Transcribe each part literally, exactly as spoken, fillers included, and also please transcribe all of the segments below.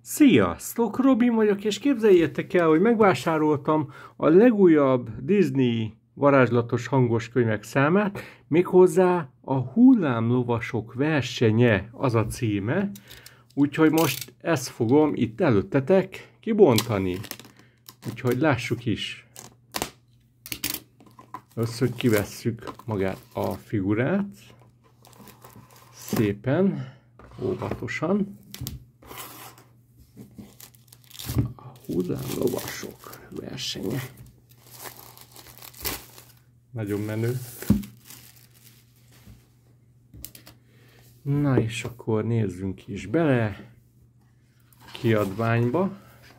Sziasztok, Robin vagyok, és képzeljétek el, hogy megvásároltam a legújabb Disney varázslatos hangos könyvek számát, méghozzá a Hullámlovasok versenye az a címe, úgyhogy most ezt fogom itt előttetek kibontani. Úgyhogy lássuk is. Először kivesszük magát a figurát, szépen, óvatosan. Hullámlovasok versenye. Nagyon menő. Na és akkor nézzünk is bele kiadványba.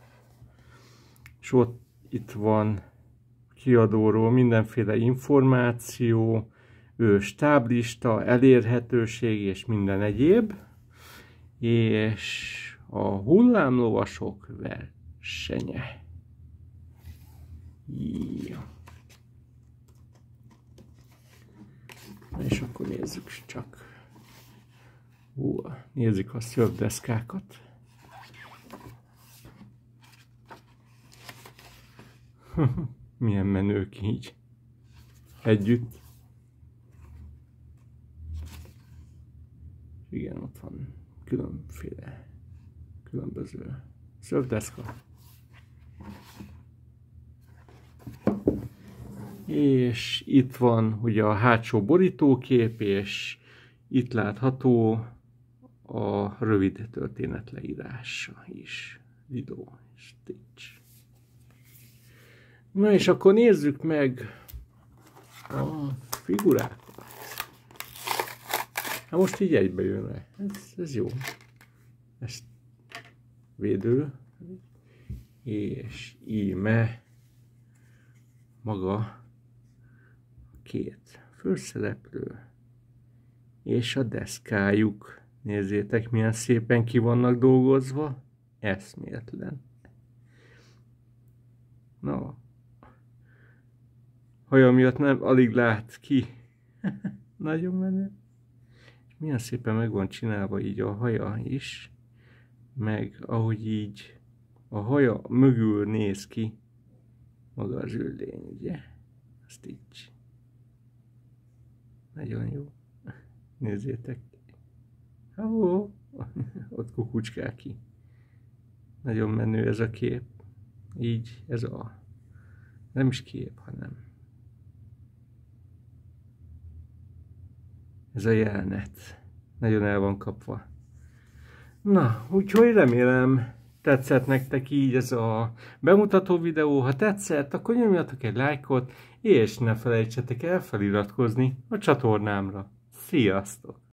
És ott itt van kiadóról mindenféle információ, stáblista, elérhetőség és minden egyéb. És a hullámlovasok versenye. Ja. És akkor nézzük csak. Hú, nézzük a szövegdeszkákat. Milyen menők így együtt. Igen, ott van különféle, különböző szövegdeszka. És itt van ugye a hátsó borítókép, és itt látható a rövid történet leírása is. Lido és Stitch. Na és akkor nézzük meg a figurákat. Hát most így egybe jön le. Ez, ez jó. Ez védő. És íme maga két főszereplő. És a deszkájuk. Nézzétek, milyen szépen ki vannak dolgozva. Eszméletlen. Na. Haja miatt nem alig lát ki. Nagyon menő. Milyen szépen meg van csinálva így a haja is. Meg ahogy így a haja mögül néz ki maga az üllény, ugye? Stitch. Nagyon jó. Nézzétek. Ó, ott kukucskál ki. Nagyon menő ez a kép. Így, ez a... Nem is kép, hanem... Ez a jelenet. Nagyon el van kapva. Na, úgyhogy remélem tetszett nektek így ez a bemutató videó. Ha tetszett, akkor nyomjatok egy lájkot, és ne felejtsetek el feliratkozni a csatornámra. Sziasztok!